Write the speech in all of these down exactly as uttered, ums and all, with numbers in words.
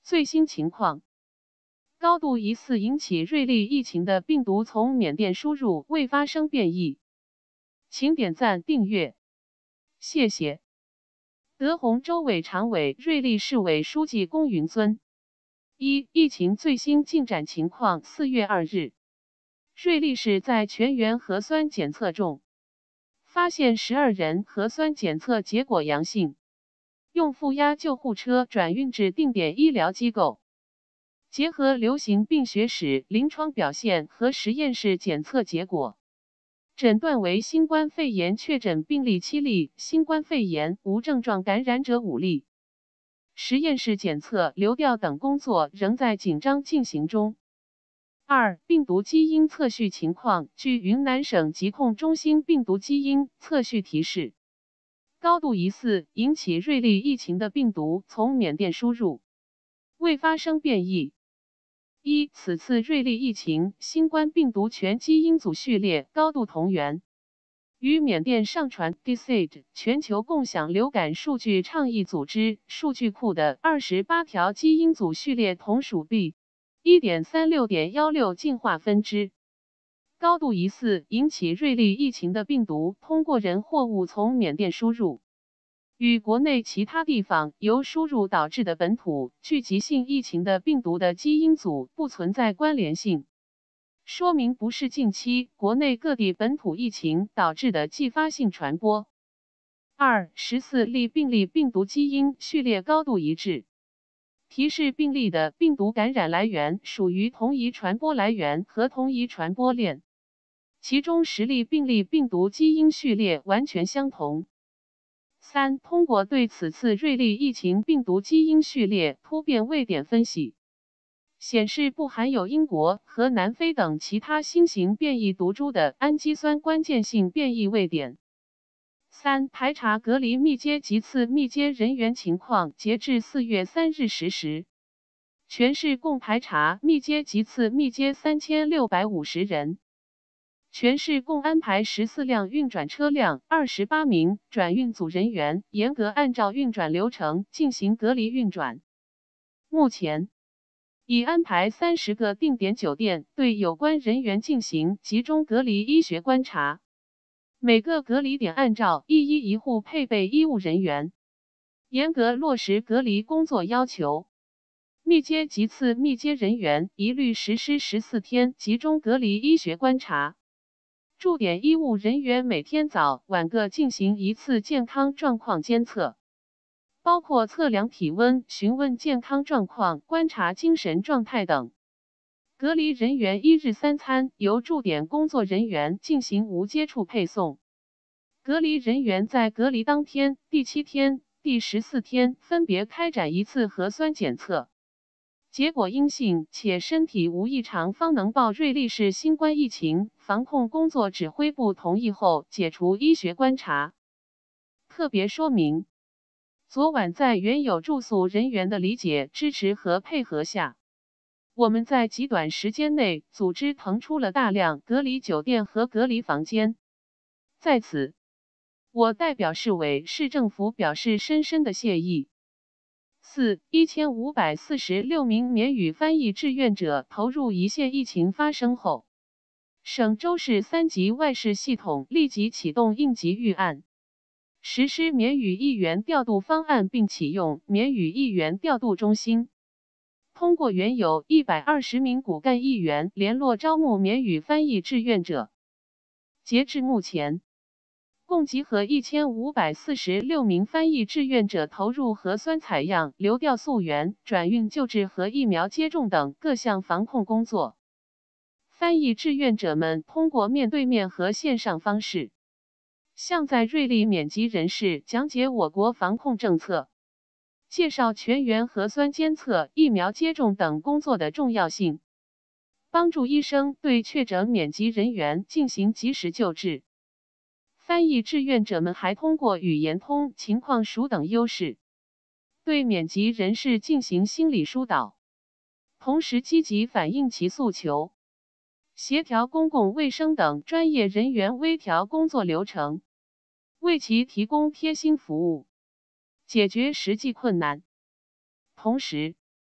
最新情况：高度疑似引起瑞丽疫情的病毒从缅甸输入，未发生变异。请点赞订阅，谢谢。德宏州委常委、瑞丽市委书记龚云尊。一、疫情最新进展情况。四月二日，瑞丽市在全员核酸检测中发现十二人核酸检测结果阳性，用负压救护车转运至定点医疗机构。结合流行病学史、临床表现和实验室检测结果，诊断为新冠肺炎确诊病例七例，新冠肺炎无症状感染者五例。实验室检测、流调等工作仍在紧张进行中。二、病毒基因测序情况。据云南省疾控中心病毒基因测序提示，高度疑似引起瑞丽疫情的病毒从缅甸输入，未发生变异。一、此次瑞丽疫情新冠病毒全基因组序列高度同源，与缅甸上传 D C I D 全球共享流感数据倡议组织数据库的二十八条基因组序列同属 B 一点三六点一六 进化分支。高度疑似引起瑞丽疫情的病毒通过人货物从缅甸输入，与国内其他地方由输入导致的本土聚集性疫情的病毒的基因组不存在关联性，说明不是近期国内各地本土疫情导致的继发性传播。二、十四例病例病毒基因序列高度一致，提示病例的病毒感染来源属于同一传播来源和同一传播链，其中十例病例病毒基因序列完全相同。三、通过对此次瑞丽疫情病毒基因序列突变位点分析，显示不含有英国和南非等其他新型变异毒株的氨基酸关键性变异位点。三、排查隔离密接及次密接人员情况。截至四月三日十时，全市共排查密接及次密接三千六百五十人。全市共安排十四辆运转车辆，二十八名转运组人员，严格按照运转流程进行隔离运转。目前，已安排三十个定点酒店对有关人员进行集中隔离医学观察，每个隔离点按照一医一户配备医务人员，严格落实隔离工作要求。密接及次密接人员一律实施十四天集中隔离医学观察。驻点医务人员每天早晚各进行一次健康状况监测，包括测量体温、询问健康状况、观察精神状态等。隔离人员一日三餐由驻点工作人员进行无接触配送。隔离人员在隔离当天、第七天、第十四天分别开展一次核酸检测，结果阴性且身体无异常方能报瑞丽市新冠疫情防控工作指挥部同意后解除医学观察。特别说明，昨晚在原有住宿人员的理解、支持和配合下，我们在极短时间内组织腾出了大量隔离酒店和隔离房间。在此，我代表市委、市政府表示深深的谢意。四、一千五百四十六名缅语翻译志愿者投入一线疫情发生后，省州市三级外事系统立即启动应急预案，实施缅语译员调度方案，并启用缅语译员调度中心，通过原有一百二十名骨干译员联络招募缅语翻译志愿者。截至目前，共集合一千五百四十六名翻译志愿者投入核酸采样、流调溯源、转运救治和疫苗接种等各项防控工作。翻译志愿者们通过面对面和线上方式，向在瑞丽缅籍人士讲解我国防控政策，介绍全员核酸监测、疫苗接种等工作的重要性，帮助医生对确诊缅籍人员进行及时救治。翻译志愿者们还通过语言通、情况熟等优势，对缅籍人士进行心理疏导，同时积极反映其诉求，协调公共卫生等专业人员微调工作流程，为其提供贴心服务，解决实际困难。同时，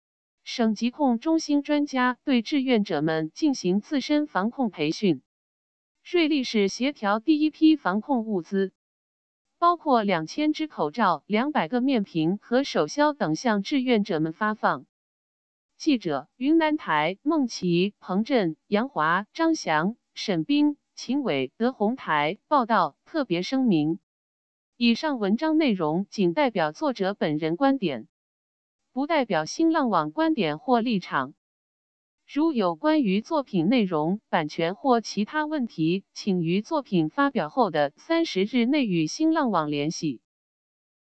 省疾控中心专家对志愿者们进行自身防控培训。瑞丽市协调第一批防控物资，包括两千只口罩、两百个面瓶和手消等向志愿者们发放。记者：云南台孟琪、彭震、杨华、张翔、沈斌、秦伟、德宏台报道。特别声明：以上文章内容仅代表作者本人观点，不代表新浪网观点或立场。如有关于作品内容、版权或其他问题，请于作品发表后的三十日内与新浪网联系。